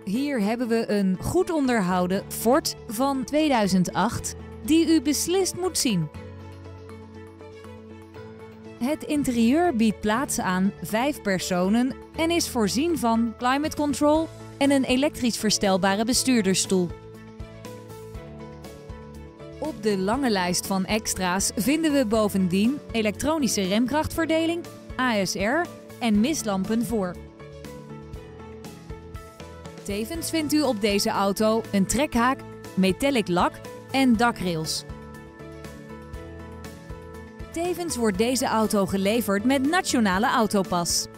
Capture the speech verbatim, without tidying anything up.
Hier hebben we een goed onderhouden Ford van tweeduizend acht die u beslist moet zien. Het interieur biedt plaats aan vijf personen en is voorzien van climate control en een elektrisch verstelbare bestuurdersstoel. Op de lange lijst van extra's vinden we bovendien elektronische remkrachtverdeling, A S R en mislampen voor. Tevens vindt u op deze auto een trekhaak, metallic lak en dakrails. Tevens wordt deze auto geleverd met Nationale Autopas.